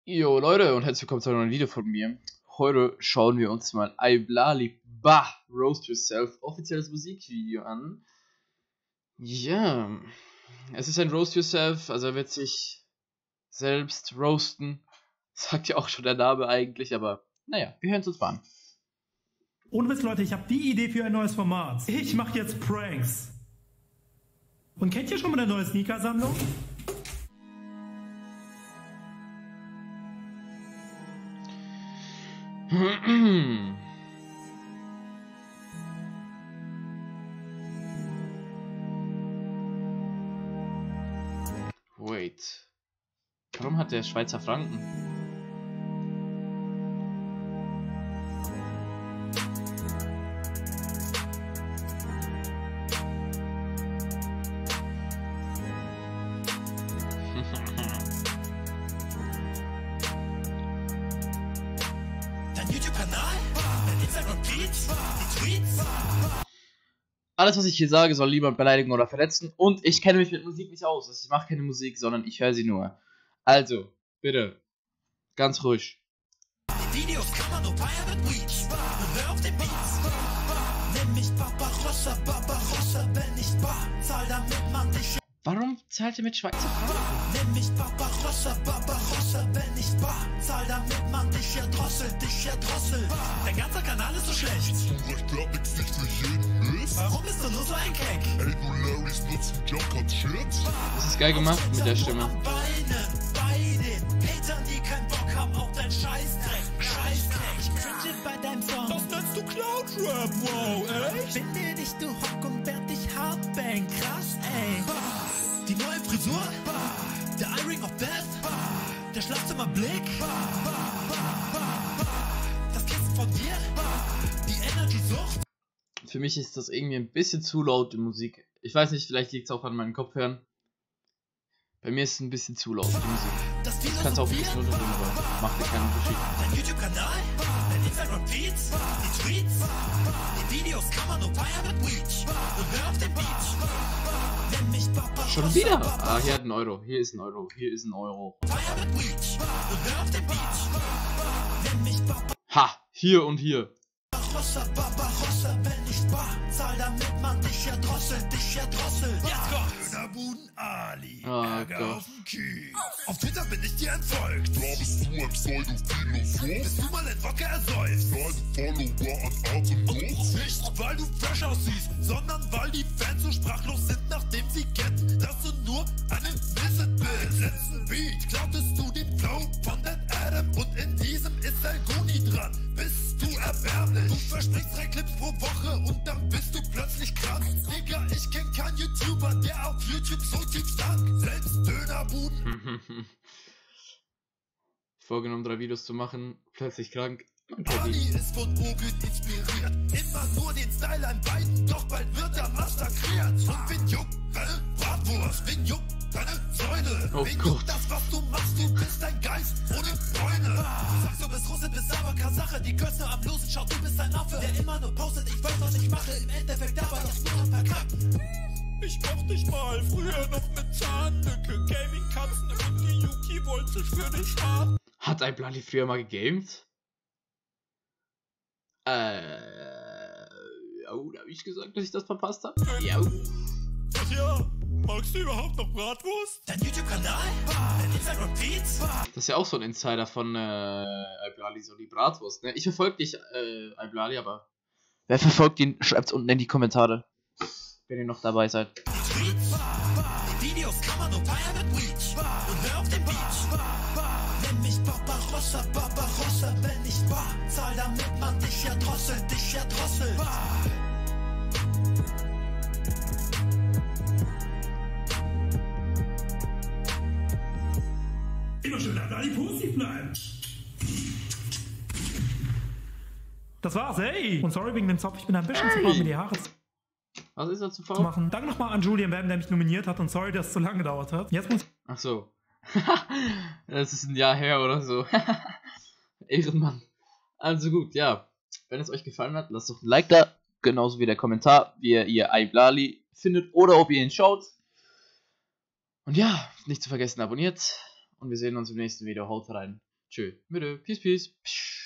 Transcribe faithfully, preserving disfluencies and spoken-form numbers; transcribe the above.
Jo Leute und herzlich willkommen zu einem neuen Video von mir. Heute schauen wir uns mal iBlali Bah Roast Yourself offizielles Musikvideo an. Ja, es ist ein Roast Yourself, also er wird sich selbst roasten. Sagt ja auch schon der Name eigentlich, aber naja, wir hören es uns mal an. Ohne Witz, Leute, ich habe die Idee für ein neues Format. Ich mache jetzt Pranks. Und kennt ihr schon mal eine neue Sneaker-Sammlung? Wait. Warum hat der Schweizer Franken? YouTube-Kanal, dein Instagram-Feed, die Tweets. Alles, was ich hier sage, soll niemand beleidigen oder verletzen. Und ich kenne mich mit Musik nicht aus. Also ich mache keine Musik, sondern ich höre sie nur. Also, bitte, ganz ruhig. Die Videos kann man nur feiern mit Reach. Und hör auf den Beats. Nimm mich Barbarossa, Barbarossa, wenn ich bar. Zahl damit man dich. Warum zahlt ihr mit Schweizer Franken? Nimm mich Barbarossa, Barbarossa, wenn ich bar. Zahl damit man dich erdrosselt, dich erdrosselt. Dein ganzer Kanal ist so schlecht. Ich glaub nix nicht für jeden ist. Warum bist du nur so ein Keck? Ey, du Larrys nutzen Junk als Scherz. Das ist geil gemacht mit der Stimme. Am Beinen, bei den Hatern, die keinen Bock haben auf dein Scheißdreck. Scheißdreck. Ich cringe bei deinem Song. Das nennst du Cloud-Rap, wow, echt? Finde dich, du Hock und werd dich hardbang. Krass, ey. Die neue Frisur, der Eye-Ring of Death, der Schlafzimmerblick, das Kissen von dir, die Energy-Sucht. Für mich ist das irgendwie ein bisschen zu laut, die Musik. Ich weiß nicht, vielleicht liegt es auch an meinen Kopfhörern. Bei mir ist es ein bisschen zu laut, die Musik. Das Ich kann es auch ein bisschen unterdrücken, aber macht ja keinen Unterschied. Dein YouTube-Kanal, dein Instagram-Feeds, die Tweets, die Videos kann man nur feiern mit Reach. Und hör auf den Beat. Nenn mich Papa. Schon wieder? Ah, hier hat ein Euro. Hier ist ein Euro. Hier ist ein Euro. Feier mit Reach. Und hör auf den Beat. Nenn mich Papa. Ha! Hier und hier. Barbarossa, Barbarossa, wenn ich bar. Zahl damit man dich erdrosselt, dich erdrosselt. Jetzt kommt's. Dönerbuden Ali, Oh Ärger Gott. auf dem Kiez. Auf Twitter bin ich dir entfolgt. Da bist du ein Pseudophilosoph. Bist du mal in Wodka ersäufst? Deine Follower an Atemlos. Nicht, weil du fresh aussiehst, sondern weil die Fans so sprachlos sind, nachdem sie kennen, dass du nur einen Visit bist. Im letzten Beat klautest du den Flow von Dan Adam und in diesem ist El Goni dran. Bist du erbärmlich? Du versprichst drei Clips pro Woche und dann bist du plötzlich krank. Digga, ich kenn keinen YouTuber, der auf YouTube so tief stand. Selbst Dönerbuden. Vorgenommen, drei Videos zu machen. Plötzlich krank. Man kennt Ali ihn. ist von Ogut inspiriert. Immer nur den Style an beiden, doch bald wird er massakriert. Und wen juckt deine Bratwurst? Wen juckt deine Säule? Oh wen Gott. juckt das, was du machst? Du bist ein Geist ohne Freunde. Sagst du bist Russe, bist aber Kasache. Die Götze am Losen, schau, du bist ein Affe, der immer nur postet. Ich weiß, was ich mache, im Endeffekt aber das nur am Verkacken. Ich mochte dich mal früher noch mit Zahnlücke. Gaming-Katzen und die Yuki wollte sich für dich haben. Hat iBlali früher mal gegamed? Äh. Oh, da habe ich gesagt, dass ich das verpasst habe. Ja. Ach ja, magst du überhaupt noch Bratwurst? Dein YouTube-Kanal, dein Instagram-Feed. Das ist ja auch so ein Insider von äh, iBlali, so die Bratwurst, ne? Ich verfolge dich, äh, iBlali, aber wer verfolgt ihn, schreibt's unten in die Kommentare, wenn ihr noch dabei seid. Die Tweets, die Videos kann man nur feiern mit Reach. Und hör auf den Beat. Nenn mich Barbarossa, Barbarossa, wenn ich bar. Zahl damit man dich erdrosselt, dich erdrosselt. Immer schön da die positiv bleiben. Das war's, ey. Und sorry wegen dem Zopf, ich bin ein bisschen zu faul, mir die Haare zu Was ist dazu faul? machen. Danke nochmal an Julian Bam, der mich nominiert hat und sorry, dass es so lange gedauert hat. Jetzt muss Ach so. Das ist ein Jahr her oder so. Ehrenmann. Also gut, ja. Wenn es euch gefallen hat, lasst doch ein Like da. Genauso wie der Kommentar, wie ihr iBlali findet oder ob ihr ihn schaut. Und ja, nicht zu vergessen, abonniert. Und wir sehen uns im nächsten Video. Haut rein. Tschö. Mitte. Peace, peace. Psch.